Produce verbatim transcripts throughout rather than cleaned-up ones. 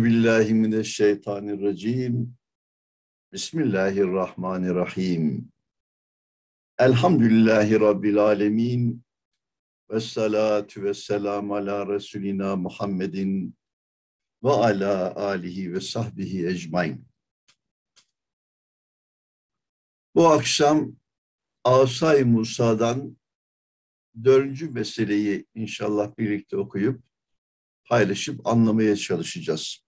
billahi mineşşeytanirracim. Bismillahirrahmanirrahim. Elhamdülillahi Rabbil alemin. Vessalatu vesselamu ala Resulina Muhammedin ve ala alihi ve sahbihi ecmain. Bu akşam Asay Musa'dan dördüncü meseleyi inşallah birlikte okuyup paylaşıp anlamaya çalışacağız.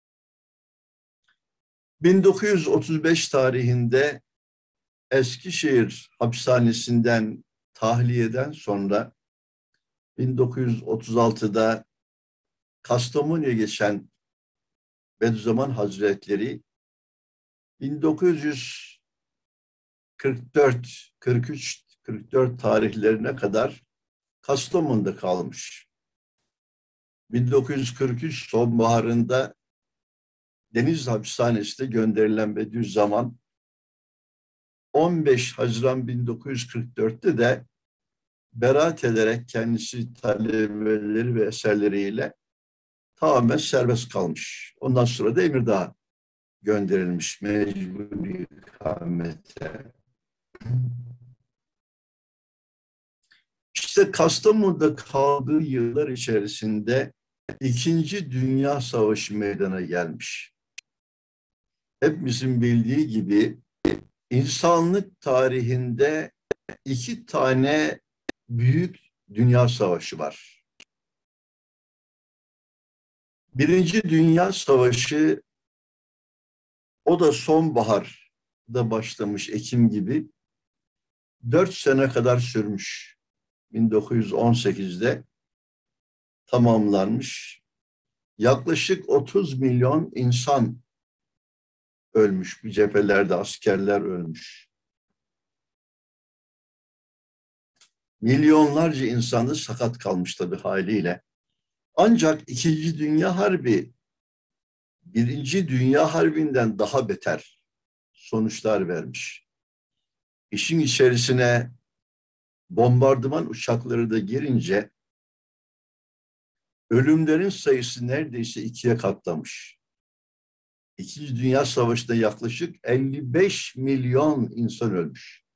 bin dokuz yüz otuz beş tarihinde Eskişehir hapishanesinden tahliyeden sonra bin dokuz yüz otuz altıda Kastamonu'ya geçen Bediüzzaman Hazretleri bin dokuz yüz kırk dört, kırk üç, kırk dört tarihlerine kadar Kastamonu'da kalmış. bin dokuz yüz kırk üç sonbaharında Deniz Hapishanesi'ne gönderilen Bediüzzaman on beş Haziran bin dokuz yüz kırk dörtte de beraat ederek kendisi talebeleri ve eserleriyle tamamen serbest kalmış. Ondan sonra da Emirdağ'a gönderilmiş mecburi ikamete. İşte Kastamonu'da kaldığı yıllar içerisinde İkinci Dünya Savaşı meydana gelmiş. Hepimizin bildiği gibi insanlık tarihinde iki tane büyük dünya savaşı var. Birinci Dünya Savaşı, o da sonbaharda başlamış, Ekim gibi. Dört sene kadar sürmüş. bin dokuz yüz on sekizde tamamlanmış. Yaklaşık otuz milyon insan ölmüş. Bu cephelerde askerler ölmüş. Milyonlarca insan da sakat kalmış tabii haliyle. Ancak İkinci Dünya Harbi, Birinci Dünya Harbi'nden daha beter sonuçlar vermiş. İşin içerisine bombardıman uçakları da girince ölümlerin sayısı neredeyse ikiye katlamış. İkinci Dünya Savaşı'nda yaklaşık elli beş milyon insan ölmüş.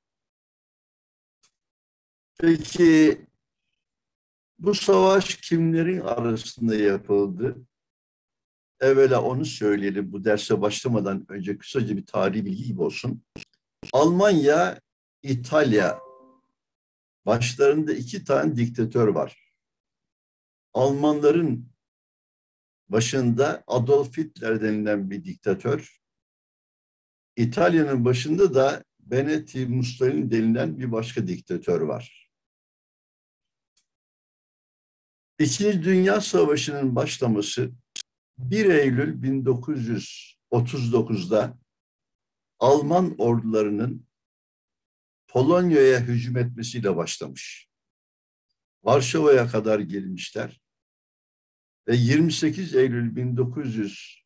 Peki bu savaş kimlerin arasında yapıldı? Evvela onu söyleyelim, bu derse başlamadan önce kısaca bir tarihi bilgi gibi olsun. Almanya, İtalya, başlarında iki tane diktatör var. Almanların başında Adolf Hitler denilen bir diktatör, İtalya'nın başında da Benito Mussolini denilen bir başka diktatör var. İkinci Dünya Savaşı'nın başlaması bir Eylül bin dokuz yüz otuz dokuzda Alman ordularının Polonya'ya hücum etmesiyle başlamış. Varşova'ya kadar gelmişler ve yirmi sekiz Eylül bin dokuz yüz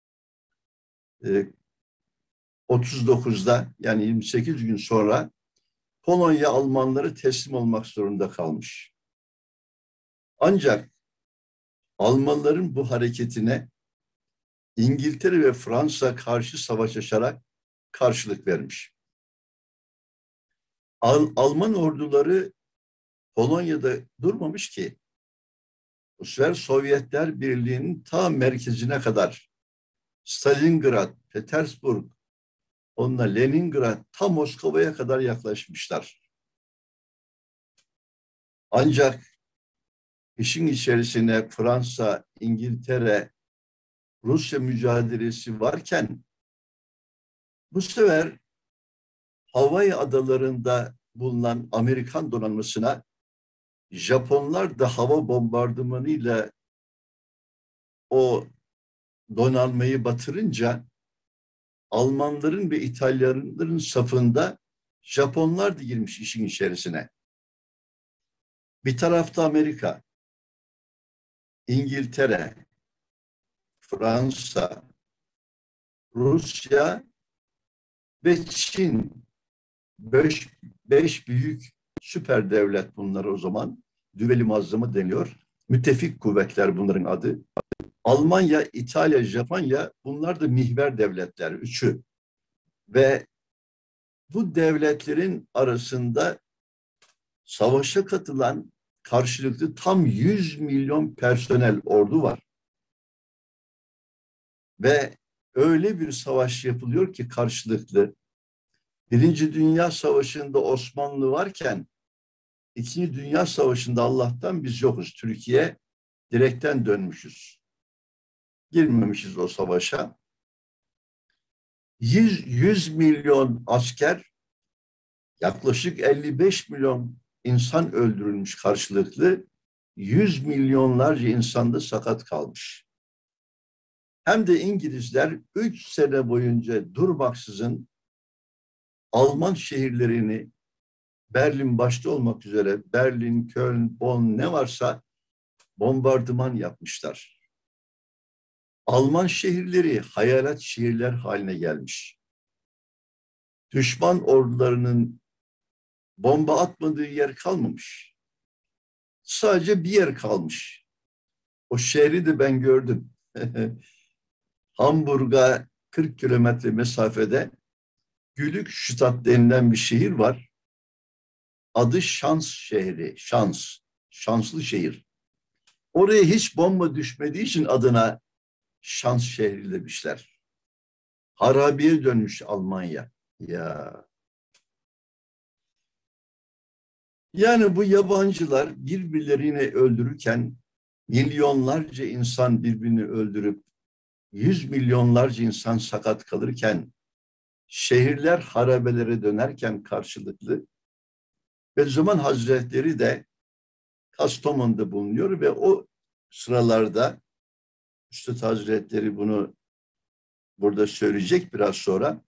otuz dokuzda, yani yirmi sekiz gün sonra Polonya Almanları teslim olmak zorunda kalmış. Ancak Almanların bu hareketine İngiltere ve Fransa karşı savaş açarak karşılık vermiş. Al Alman orduları Polonya'da durmamış ki. Bu sefer Sovyetler Birliği'nin ta merkezine kadar, Stalingrad, Petersburg, onunla Leningrad, ta Moskova'ya kadar yaklaşmışlar. Ancak işin içerisine Fransa, İngiltere, Rusya mücadelesi varken bu sefer Hawaii adalarında bulunan Amerikan donanmasına Japonlar da hava bombardımanıyla o donanmayı batırınca Almanların ve İtalyanların safında Japonlar da girmiş işin içerisine. Bir tarafta Amerika, İngiltere, Fransa, Rusya ve Çin. Beş, beş büyük süper devlet bunlar o zaman. Düveli Muazzama deniyor. Müttefik kuvvetler bunların adı. Almanya, İtalya, Japonya bunlar da mihver devletler, üçü. Ve bu devletlerin arasında savaşa katılan karşılıklı tam yüz milyon personel ordu var. Ve öyle bir savaş yapılıyor ki karşılıklı. Birinci Dünya Savaşı'nda Osmanlı varken İkinci Dünya Savaşı'nda Allah'tan biz yokuz. Türkiye direkten dönmüşüz. Girmemişiz o savaşa. yüz, yüz milyon asker, yaklaşık elli beş milyon insan öldürülmüş karşılıklı. yüz milyonlarca insan da sakat kalmış. Hem de İngilizler üç sene boyunca durmaksızın Alman şehirlerini, Berlin başta olmak üzere Berlin, Köln, Bonn ne varsa bombardıman yapmışlar. Alman şehirleri hayalet şehirler haline gelmiş. Düşman ordularının bomba atmadığı yer kalmamış. Sadece bir yer kalmış. O şehri de ben gördüm. Hamburg'a kırk kilometre mesafede Gülükstadt denilen bir şehir var. Adı Şans şehri. Şans. Şanslı şehir. Oraya hiç bomba düşmediği için adına Şans şehri demişler. Harabeye dönmüş Almanya. Ya. Yani bu yabancılar birbirlerini öldürürken milyonlarca insan birbirini öldürüp yüz milyonlarca insan sakat kalırken şehirler harabelere dönerken karşılıklı Bediüzzaman Hazretleri de Kastamonu'da bulunuyor ve o sıralarda Üstad Hazretleri bunu burada söyleyecek biraz sonra.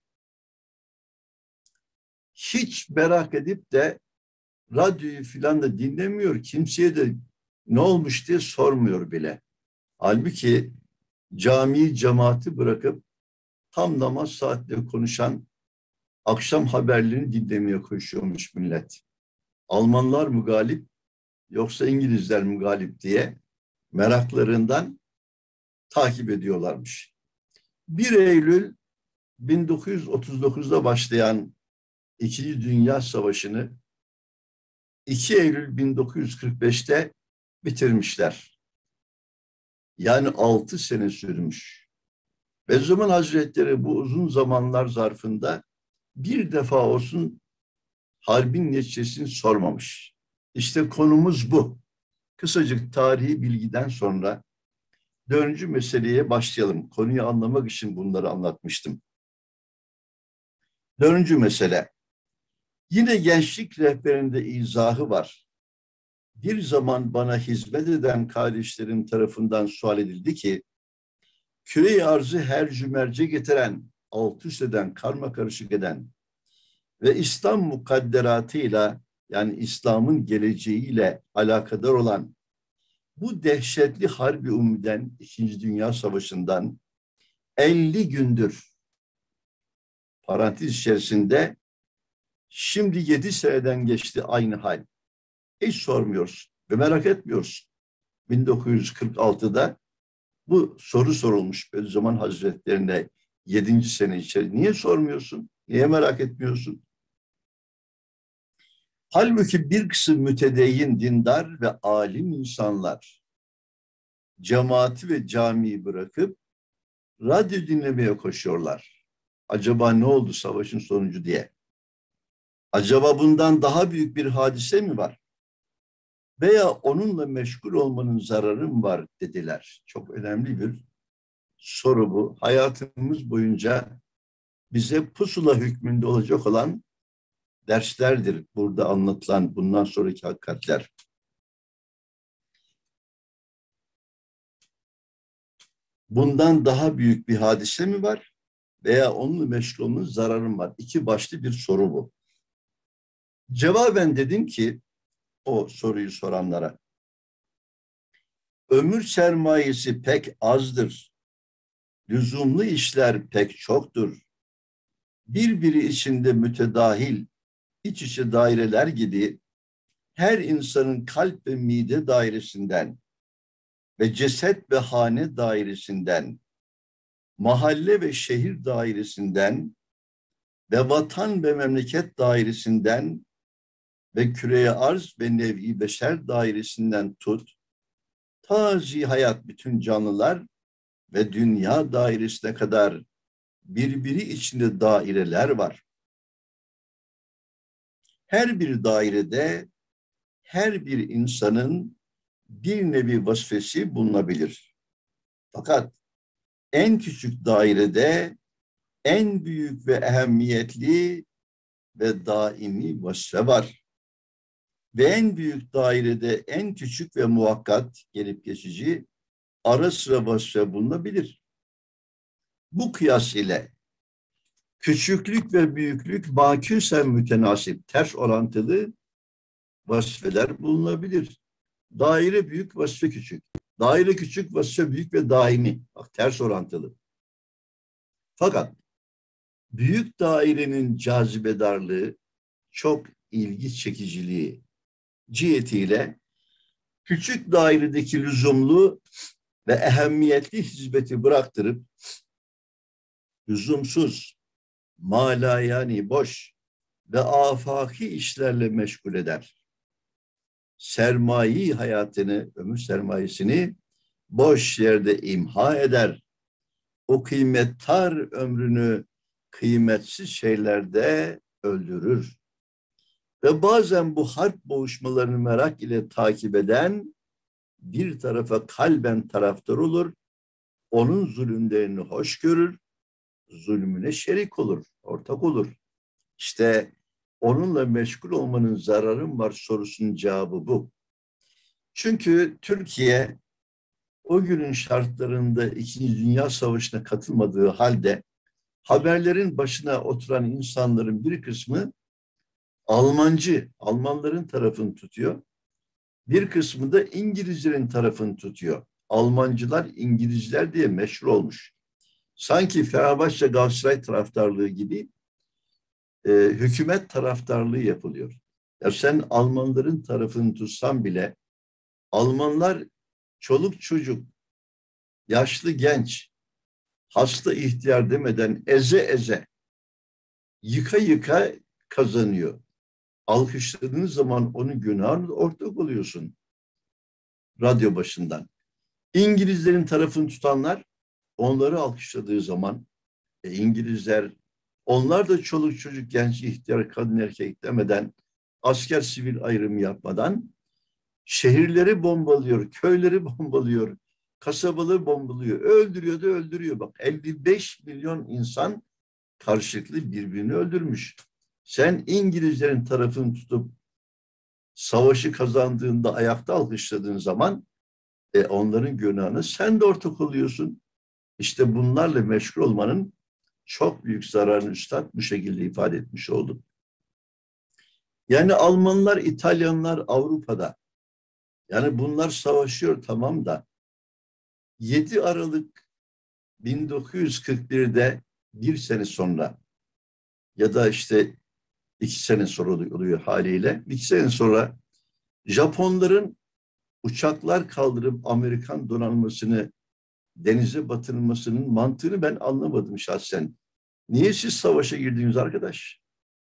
Hiç merak edip de radyoyu filan da dinlemiyor. Kimseye de ne olmuş diye sormuyor bile. Halbuki cami cemaati bırakıp tam namaz saatleri konuşan akşam haberlerini dinlemeye koşuyormuş millet. Almanlar mı galip yoksa İngilizler mi galip diye meraklarından takip ediyorlarmış. bir Eylül bin dokuz yüz otuz dokuzda başlayan İkinci Dünya Savaşı'nı iki Eylül bin dokuz yüz kırk beşte bitirmişler. Yani altı sene sürmüş. Bediüzzaman Hazretleri bu uzun zamanlar zarfında bir defa olsun harbin neticesini sormamış. İşte konumuz bu. Kısacık tarihi bilgiden sonra dördüncü meseleye başlayalım. Konuyu anlamak için bunları anlatmıştım. Dördüncü mesele. Yine gençlik rehberinde izahı var. Bir zaman bana hizmet eden kardeşlerim tarafından sual edildi ki, küre-i arzı her cümerce getiren, alt üst eden, karma karışık eden ve İslam mukadderatıyla yani İslam'ın geleceğiyle alakadar olan bu dehşetli harbi umuden İkinci Dünya Savaşı'ndan elli gündür parantez içerisinde şimdi yedi seneden geçti aynı hal. Hiç sormuyorsun ve merak etmiyorsun. bin dokuz yüz kırk altıda bu soru sorulmuş Bediüzzaman Hazretlerine yedinci sene içerisinde. Niye sormuyorsun? Niye merak etmiyorsun? Halbuki bir kısım mütedeyyin, dindar ve alim insanlar cemaati ve camiyi bırakıp radyo dinlemeye koşuyorlar. Acaba ne oldu savaşın sonucu diye. Acaba bundan daha büyük bir hadise mi var? Veya onunla meşgul olmanın zararı mı var dediler. Çok önemli bir soru bu. Hayatımız boyunca bize pusula hükmünde olacak olan derslerdir burada anlatılan bundan sonraki hakikatler. Bundan daha büyük bir hadise mi var? Veya onunla meşgul olmanın zararı mı var? İki başlı bir soru bu. Cevaben dedim ki o soruyu soranlara, ömür sermayesi pek azdır. Lüzumlu işler pek çoktur. Birbiri içinde mütedahil, iç içe daireler gibi her insanın kalp ve mide dairesinden ve ceset ve hane dairesinden, mahalle ve şehir dairesinden ve vatan ve memleket dairesinden ve küreye arz ve nev'i beşer dairesinden tut, ta hayat bütün canlılar ve dünya dairesine kadar birbiri içinde daireler var. Her bir dairede her bir insanın bir nevi vazifesi bulunabilir. Fakat en küçük dairede en büyük ve ehemmiyetli ve daimi vazife var. Ve en büyük dairede en küçük ve muhakkat, gelip geçici, ara sıra vazife bulunabilir. Bu kıyas ile küçüklük ve büyüklük makûsen mütenasip, ters orantılı vazifeler bulunabilir. Daire büyük, vazife küçük. Daire küçük, vazife büyük ve daimi. Bak, ters orantılı. Fakat büyük dairenin cazibedarlığı, çok ilgi çekiciliği cihetiyle küçük dairedeki lüzumlu ve ehemmiyetli hizmeti bıraktırıp lüzumsuz, malayani, boş ve afaki işlerle meşgul eder. Sermayi hayatını, ömür sermayesini boş yerde imha eder. O kıymettar ömrünü kıymetsiz şeylerde öldürür. Ve bazen bu harp boğuşmalarını merak ile takip eden bir tarafa kalben taraftar olur, onun zulümlerini hoş görür, zulmüne şerik olur, ortak olur. İşte onunla meşgul olmanın zararı var sorusunun cevabı bu. Çünkü Türkiye o günün şartlarında İkinci Dünya Savaşı'na katılmadığı halde haberlerin başına oturan insanların bir kısmı Almancı, Almanların tarafını tutuyor. Bir kısmı da İngilizlerin tarafını tutuyor. Almancılar, İngilizler diye meşhur olmuş. Sanki Fenerbahçe Galatasaray taraftarlığı gibi e, hükümet taraftarlığı yapılıyor. Ya sen Almanların tarafını tutsan bile Almanlar çoluk çocuk, yaşlı genç, hasta ihtiyar demeden eze eze, yıka yıka kazanıyor. Alkışladığın zaman onun günahına ortak oluyorsun radyo başından. İngilizlerin tarafını tutanlar onları alkışladığı zaman e, İngilizler, onlar da çoluk çocuk, genç, ihtiyar, kadın, erkek demeden, asker sivil ayrımı yapmadan şehirleri bombalıyor, köyleri bombalıyor, kasabaları bombalıyor, öldürüyor da öldürüyor. Bak, elli beş milyon insan karşılıklı birbirini öldürmüş. Sen İngilizlerin tarafını tutup savaşı kazandığında ayakta alkışladığın zaman e, onların günahına sen de ortak oluyorsun. İşte bunlarla meşgul olmanın çok büyük zararını üstad bu şekilde ifade etmiş oldu. Yani Almanlar, İtalyanlar Avrupa'da, yani bunlar savaşıyor tamam da yedi Aralık bin dokuz yüz kırk bir'de bir sene sonra ya da işte iki sene sonra oluyor haliyle, iki sene sonra Japonların uçaklar kaldırıp Amerikan donanmasını denize batırılmasının mantığını ben anlamadım şahsen. Niye siz savaşa girdiniz arkadaş?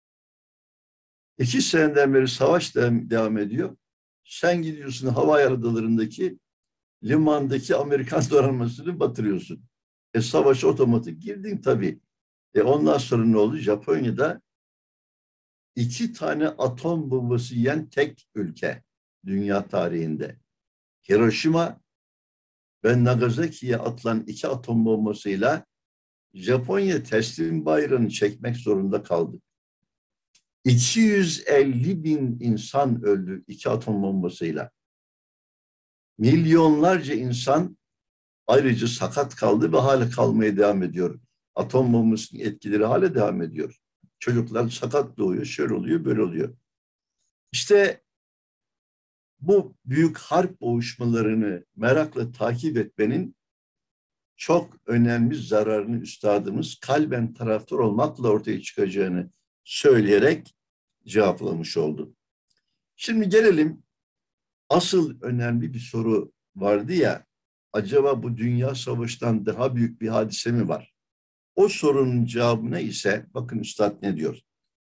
İki seneden beri savaş devam ediyor. Sen gidiyorsun hava yaradılarındaki limandaki Amerikan donanmasını batırıyorsun. E savaşa otomatik girdin tabii. E ondan sonra ne oldu? Japonya'da iki tane atom bombası yiyen tek ülke dünya tarihinde. Hiroşima ve Nagasaki'ye atılan iki atom bombasıyla Japonya teslim bayrağını çekmek zorunda kaldı. iki yüz elli bin insan öldü iki atom bombasıyla. Milyonlarca insan ayrıca sakat kaldı ve hala kalmaya devam ediyor. Atom bombasının etkileri hala devam ediyor. Çocuklar sakat doğuyor, şöyle oluyor, böyle oluyor. İşte bu büyük harp boğuşmalarını merakla takip etmenin çok önemli zararını üstadımız kalben taraftar olmakla ortaya çıkacağını söyleyerek cevaplamış oldu. Şimdi gelelim asıl önemli bir soru vardı ya, acaba bu dünya savaştan daha büyük bir hadise mi var? O sorunun cevabına ise bakın üstad ne diyor?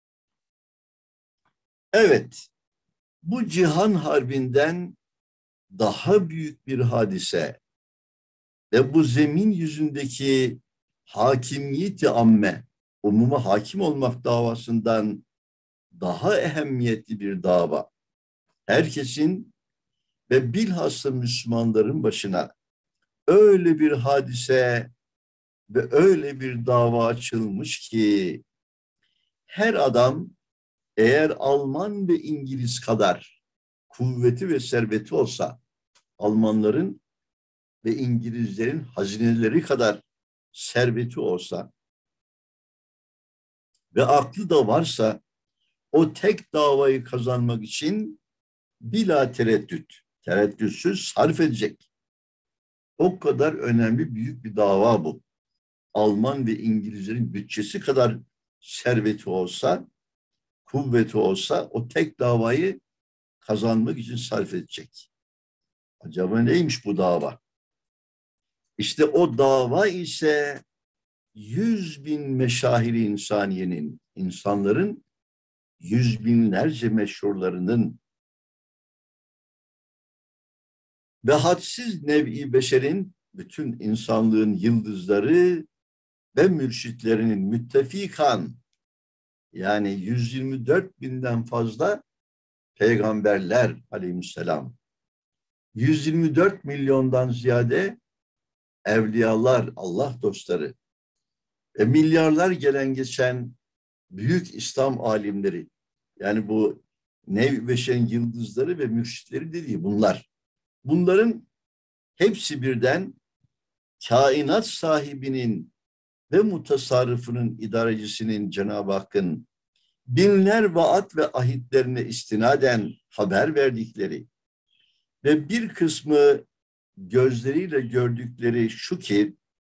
Evet, bu cihan harbinden daha büyük bir hadise ve bu zemin yüzündeki hakimiyeti amme, umuma hakim olmak davasından daha ehemmiyetli bir dava. Herkesin ve bilhassa Müslümanların başına öyle bir hadise ve öyle bir dava açılmış ki her adam eğer Alman ve İngiliz kadar kuvveti ve serveti olsa, Almanların ve İngilizlerin hazineleri kadar serveti olsa ve aklı da varsa o tek davayı kazanmak için bila tereddüt, tereddütsüz sarf edecek. O kadar önemli büyük bir dava bu. Alman ve İngilizlerin bütçesi kadar serveti olsa, kuvveti olsa o tek davayı kazanmak için sarf edecek. Acaba neymiş bu dava? İşte o dava ise yüz bin meşahiri insaniyenin, insanların yüz binlerce meşhurlarının ve hadsiz nev'i beşerin, bütün insanlığın yıldızları ve mürşitlerinin müttefikan, yani yüz yirmi dört binden fazla peygamberler aleyhisselam, yüz yirmi dört milyondan ziyade evliyalar, Allah dostları ve milyarlar gelen geçen büyük İslam alimleri, yani bu nev-i beşerin yıldızları ve mürşitleri dediği bunlar. Bunların hepsi birden kainat sahibinin ve mutasarrıfının, idarecisinin, Cenab-ı Hakk'ın binler vaat ve ahitlerine istinaden haber verdikleri ve bir kısmı gözleriyle gördükleri şu ki,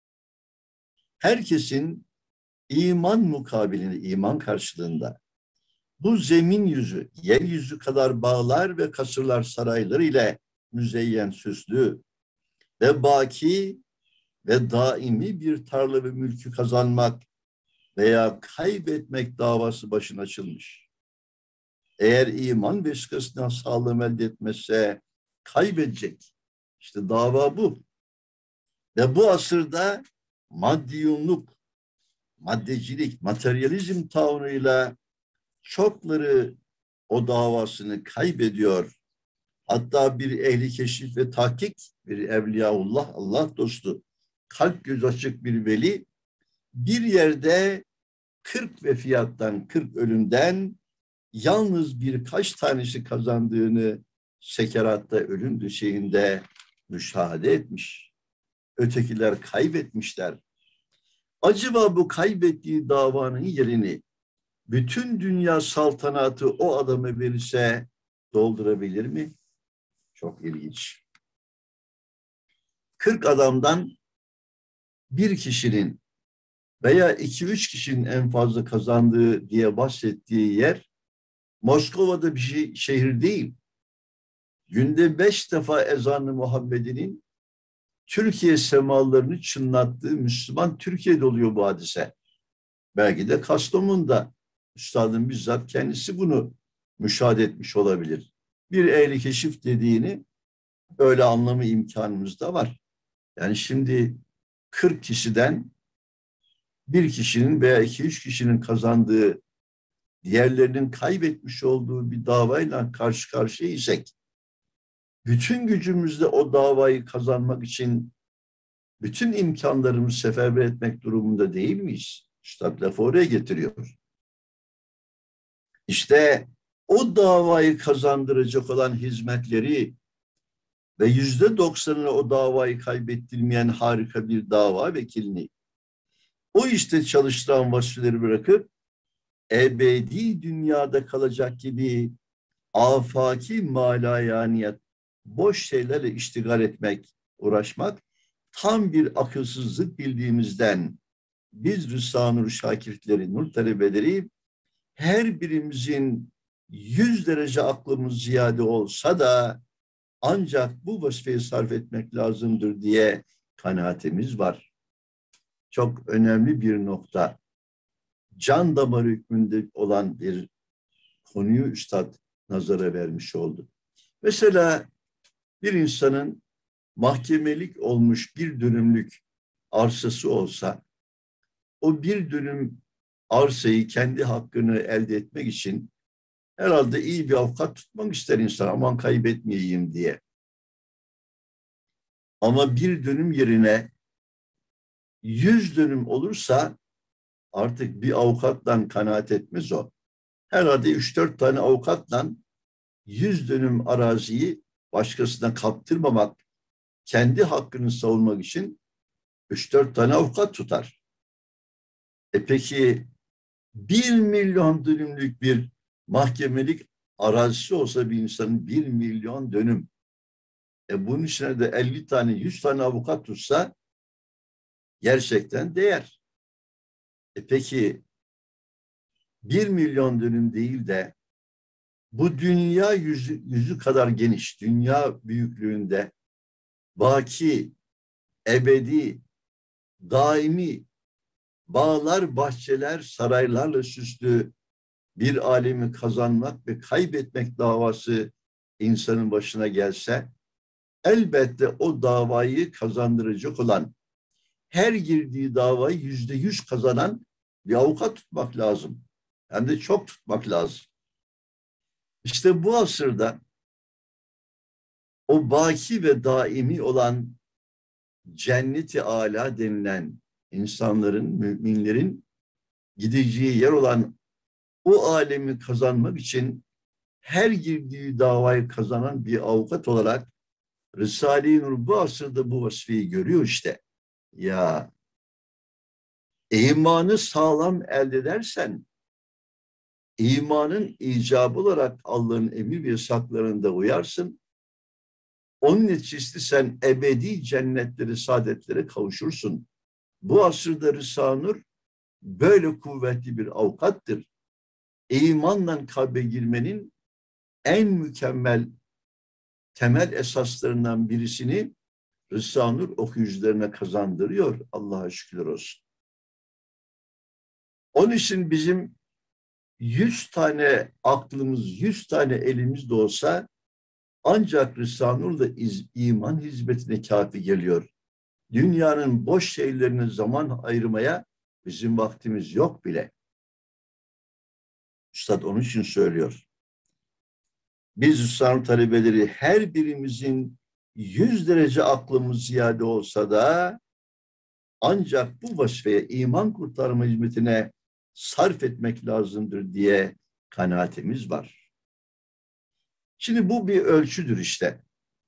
herkesin iman mukabilinde, iman karşılığında bu zemin yüzü, yeryüzü kadar bağlar ve kasırlar sarayları ile müzeyyen, süslü ve baki ve daimi bir tarla ve mülkü kazanmak veya kaybetmek davası başına açılmış. Eğer iman vesikasından sağlığım elde etmezse kaybedecek. İşte dava bu. Ve bu asırda maddiyunluk, maddecilik, materyalizm tavrıyla çokları o davasını kaybediyor. Hatta bir ehli keşif ve tahkik, bir evliyaullah, Allah dostu, kalp göz açık bir veli bir yerde kırk vefiyattan, kırk ölümden yalnız birkaç tanesi kazandığını sekeratta, ölüm döşeğinde müşahede etmiş. Ötekiler kaybetmişler. Acaba bu kaybettiği davanın yerini bütün dünya saltanatı o adama verirse doldurabilir mi? Çok ilginç. kırk adamdan bir kişinin veya iki üç kişinin en fazla kazandığı diye bahsettiği yer Moskova'da bir şey, şehir değil. Günde beş defa ezan-ı Muhammed'inin Türkiye semalarını çınlattığı Müslüman Türkiye'de oluyor bu hadise. Belki de Kastamonu'da üstadın bizzat kendisi bunu müşahede etmiş olabilir. Bir ehli keşif dediğini öyle anlama imkanımız da var. Yani şimdi kırk kişiden bir kişinin veya iki üç kişinin kazandığı, diğerlerinin kaybetmiş olduğu bir davayla karşı karşıya isek, bütün gücümüzle o davayı kazanmak için bütün imkanlarımızı seferber etmek durumunda değil miyiz? Üstad lafı oraya getiriyor. İşte o davayı kazandıracak olan hizmetleri ve yüzde doksanını o davayı kaybettirmeyen harika bir dava vekilini, o işte çalıştıran vasfileri bırakıp ebedi dünyada kalacak gibi afaki malayaniyet, boş şeylerle iştigal etmek, uğraşmak tam bir akılsızlık bildiğimizden biz Rüsâ-Nur Şakirtleri, nur talebeleri her birimizin yüz derece aklımız ziyade olsa da ancak bu vazifeyi sarf etmek lazımdır diye kanaatimiz var. Çok önemli bir nokta. Can damarı hükmünde olan bir konuyu üstad nazara vermiş oldu. Mesela bir insanın mahkemelik olmuş bir dönümlük arsası olsa, o bir dönüm arsayı kendi hakkını elde etmek için herhalde iyi bir avukat tutmak ister insan, aman kaybetmeyeyim diye. Ama bir dönüm yerine yüz dönüm olursa artık bir avukatla kanaat etmez o. Herhalde üç dört tane avukatla yüz dönüm araziyi başkasına kaptırmamak, kendi hakkını savunmak için üç dört tane avukat tutar. E peki bir milyon dönümlük bir mahkemelik arazisi olsa bir insanın bir milyon dönüm. E bunun içine de elli tane, yüz tane avukat tutsa gerçekten değer. E peki bir milyon dönüm değil de bu dünya yüzü, yüzü kadar geniş, dünya büyüklüğünde baki, ebedi, daimi bağlar, bahçeler, saraylarla süslü bir alemi kazanmak ve kaybetmek davası insanın başına gelse, elbette o davayı kazandıracak olan, her girdiği davayı yüzde yüz kazanan bir avukat tutmak lazım. Hem de çok tutmak lazım. İşte bu asırda o baki ve daimi olan cenneti âlâ denilen insanların, müminlerin gideceği yer olan o alemi kazanmak için her girdiği davayı kazanan bir avukat olarak Risale-i Nur bu asırda bu vazifeyi görüyor işte. Ya imanı sağlam elde edersen, imanın icabı olarak Allah'ın emir ve yasaklarında uyarsın. Onun neticesinde sen ebedi cennetleri, saadetlere kavuşursun. Bu asırda Risale-i Nur böyle kuvvetli bir avukattır. İmanla kalbe girmenin en mükemmel temel esaslarından birisini Risale-i Nur okuyucularına kazandırıyor. Allah'a şükürler olsun. Onun için bizim yüz tane aklımız, yüz tane elimiz de olsa ancak Risale-i Nur'da iman hizmetine kafi geliyor. Dünyanın boş şeylerine zaman ayırmaya bizim vaktimiz yok bile. Üstad onun için söylüyor. Biz Risale-i talebeleri her birimizin yüz derece aklımız ziyade olsa da ancak bu vazifeye iman kurtarma hizmetine sarf etmek lazımdır diye kanaatimiz var. Şimdi bu bir ölçüdür işte.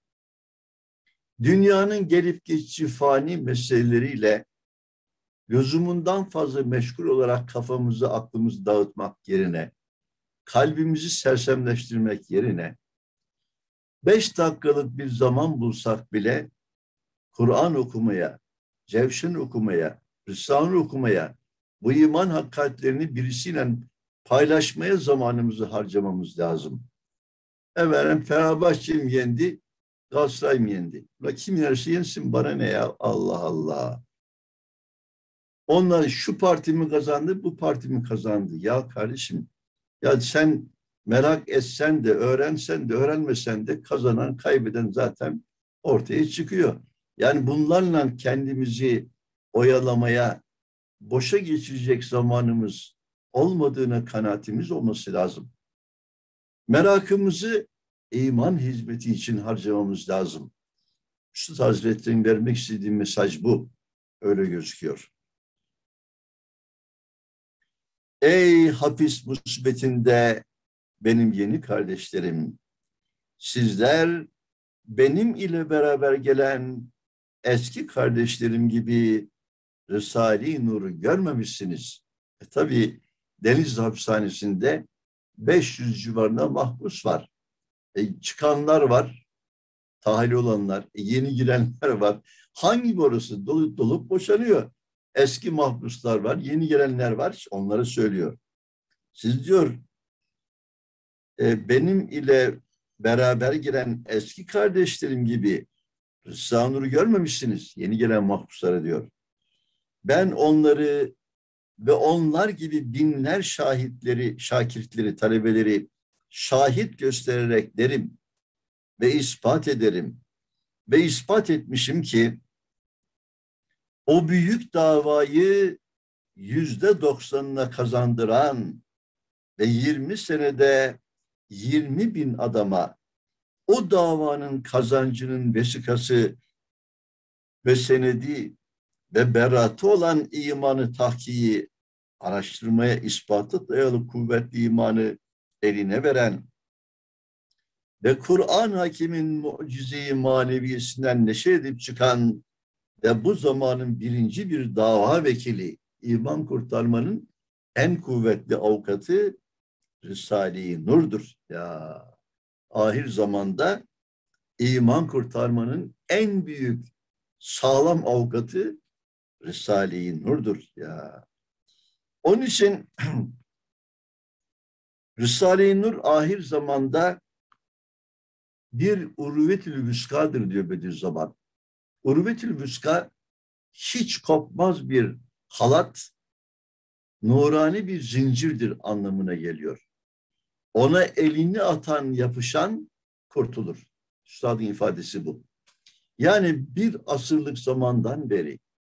Dünyanın gelip geçici fani meseleleriyle lüzumundan fazla meşgul olarak kafamızı, aklımızı dağıtmak yerine, kalbimizi sersemleştirmek yerine beş dakikalık bir zaman bulsak bile Kur'an okumaya, Cevşen okumaya, Risale okumaya, bu iman hakikatlerini birisiyle paylaşmaya zamanımızı harcamamız lazım. Efendim Fenerbahçe mi yendi, Galatasaray mı yendi? Ulan kim yerse yensin, bana ne ya, Allah Allah. Onlar şu parti mi kazandı, bu parti mi kazandı? Ya kardeşim, ya sen merak etsen de, öğrensen de, öğrenmesen de kazanan, kaybeden zaten ortaya çıkıyor. Yani bunlarla kendimizi oyalamaya, boşa geçirecek zamanımız olmadığına kanaatimiz olması lazım. Merakımızı iman hizmeti için harcamamız lazım. Üstad Hazretleri'nin vermek istediği mesaj bu. Öyle gözüküyor. Ey hapis musibetinde benim yeni kardeşlerim, sizler benim ile beraber gelen eski kardeşlerim gibi Risale-i Nur'u görmemişsiniz. E, tabii Denizli Hapishanesi'nde beş yüz civarında mahpus var. E, çıkanlar var, tahliye olanlar, e, yeni girenler var. Hangi orası dolup dolup boşanıyor. Eski mahpuslar var, yeni gelenler var, onları söylüyor. Siz diyor, e, benim ile beraber giren eski kardeşlerim gibi Rıza Nur'u görmemişsiniz. Yeni gelen mahpuslara diyor. Ben onları ve onlar gibi binler şahitleri, şakirtleri, talebeleri şahit göstererek derim ve ispat ederim. Ve ispat etmişim ki o büyük davayı yüzde doksanına kazandıran ve yirmi senede yirmi bin adama o davanın kazancının vesikası ve senedi ve beratı olan imanı tahkiyi araştırmaya, ispatı dayalı kuvvetli imanı eline veren ve Kur'an Hakim'in mucize-i maneviyesinden neşe edip çıkan ve bu zamanın birinci bir dava vekili, iman kurtarmanın en kuvvetli avukatı Risale-i Nur'dur. Ya ahir zamanda iman kurtarmanın en büyük sağlam avukatı Risale-i Nur'dur. Ya onun için Risale-i Nur ahir zamanda bir urvetül vüskadır diyor Bediüzzaman. Urvetül vüska hiç kopmaz bir halat, nurani bir zincirdir anlamına geliyor. Ona elini atan, yapışan kurtulur. Üstadın ifadesi bu. Yani bir asırlık zamandan beri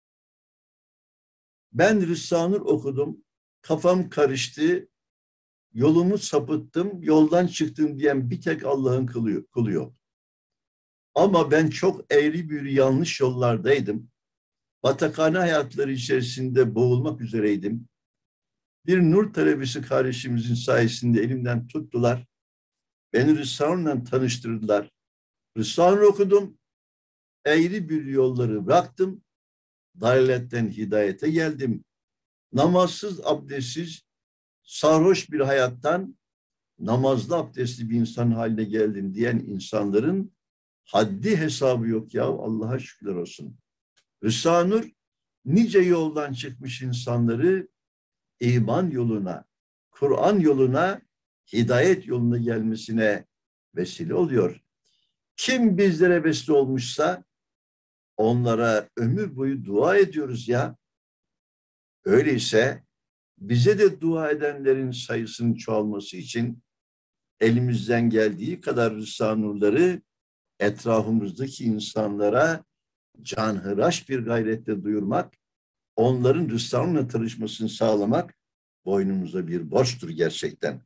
ben Risale-i Nur okudum, kafam karıştı, yolumu sapıttım, yoldan çıktım diyen bir tek Allah'ın kulu yok. Ama ben çok eğri büğrü yanlış yollardaydım. Batakhane hayatları içerisinde boğulmak üzereydim. Bir nur talebesi kardeşimizin sayesinde elimden tuttular. Beni Risale'yle tanıştırdılar. Risale okudum. Eğri bir yolları bıraktım. Dalaletten hidayete geldim. Namazsız, abdestsiz, sarhoş bir hayattan namazlı abdestli bir insan haline geldim diyen insanların haddi hesabı yok ya, Allah'a şükürler olsun. Risale-i Nur nice yoldan çıkmış insanları iman yoluna, Kur'an yoluna, hidayet yoluna gelmesine vesile oluyor. Kim bizlere vesile olmuşsa onlara ömür boyu dua ediyoruz ya. Öyleyse bize de dua edenlerin sayısının çoğalması için elimizden geldiği kadar Risale-i Nur'ları etrafımızdaki insanlara canhıraş bir gayretle duyurmak, onların Risale-i Nur'la tanışmasını sağlamak boynumuza bir borçtur gerçekten.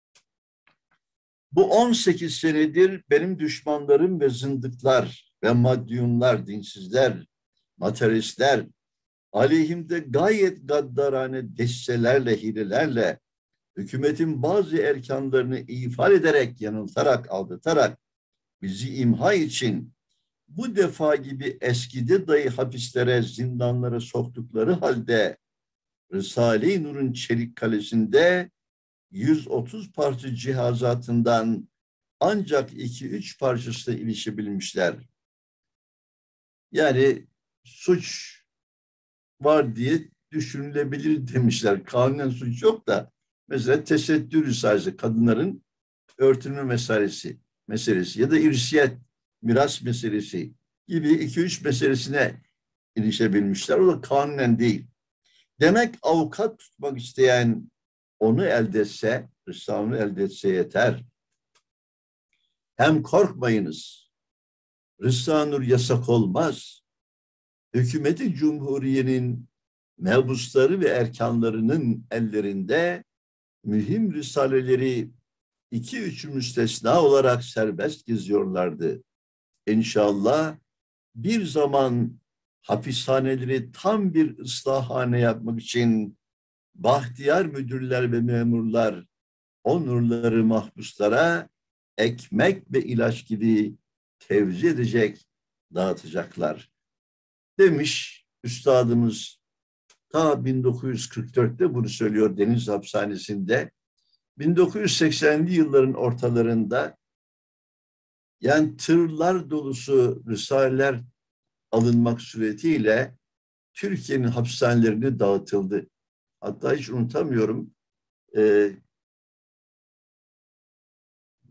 Bu on sekiz senedir benim düşmanlarım ve zındıklar ve madyunlar, dinsizler, materyalistler aleyhimde gayet gaddarane destelerle, hilelerle hükümetin bazı erkanlarını ifade ederek, yanıltarak, aldatarak bizi imha için bu defa gibi eskide dahi hapislere, zindanlara soktukları halde Risale-i Nur'un çelik kalesinde yüz otuz parça cihazatından ancak iki üç parçasına ilişebilmişler. Yani suç var diye düşünülebilir demişler. Kanunen suç yok da mesela tesettürü sadece kadınların örtünme meselesi, meselesi ya da irsiyet, miras meselesi gibi iki üç meselesine ilişebilmişler. O da kanunen değil. Demek avukat tutmak isteyen onu elde etse, Risale'yi elde etse yeter. Hem korkmayınız. Risale-i Nur yasak olmaz. Hükümeti Cumhuriye'nin mebusları ve erkanlarının ellerinde mühim risaleleri iki üç müstesna olarak serbest geziyorlardı. İnşallah bir zaman hapishaneleri tam bir ıslahhane yapmak için bahtiyar müdürler ve memurlar o nurları mahpuslara ekmek ve ilaç gibi tevzi edecek, dağıtacaklar. Demiş üstadımız ta bin dokuz yüz kırk dörtte bunu söylüyor Deniz Hapishanesi'nde. bin dokuz yüz seksenli yılların ortalarında yani tırlar dolusu risaleler alınmak suretiyle Türkiye'nin hapishanelerine dağıtıldı. Hatta hiç unutamıyorum. Ee,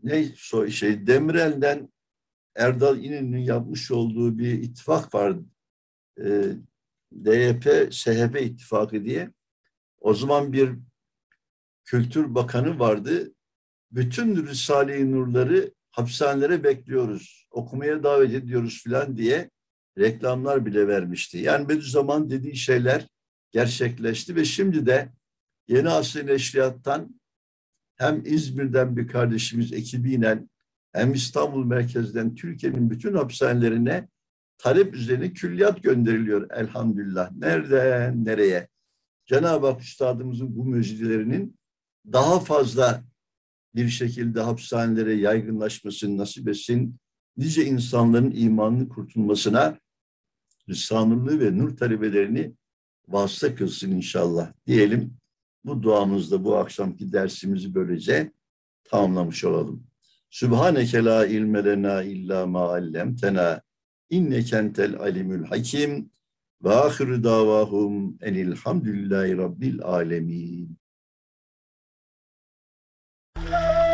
ne so şey Demirel'den Erdal İnönü'nün yapmış olduğu bir ittifak var. E, D Y P S H P ittifakı diye. O zaman bir Kültür Bakanı vardı. Bütün Risale-i Nurları hapishanelere bekliyoruz, okumaya davet ediyoruz filan diye reklamlar bile vermişti. Yani Bediüzzaman dediği şeyler gerçekleşti ve şimdi de Yeni Asr Neşriyat'tan hem İzmir'den bir kardeşimiz ekibiyle hem İstanbul merkezden Türkiye'nin bütün hapishanelerine talep üzerine külliyat gönderiliyor elhamdülillah. Nereden nereye? Cenab-ı Hak Üstadımızın bu müjdelerinin daha fazla bir şekilde hapishanelere yaygınlaşmasını nasip etsin. Nice insanların imanını kurtulmasına Risale-i ve nur talebelerini vasıta kılsın inşallah diyelim. Bu duamızda bu akşamki dersimizi böylece tamamlamış olalım. Sübhaneke la ilme lena illa ma allemtena inneke entel alimul hakim ve ahiru davahum enilhamdülillahi rabbil alemin.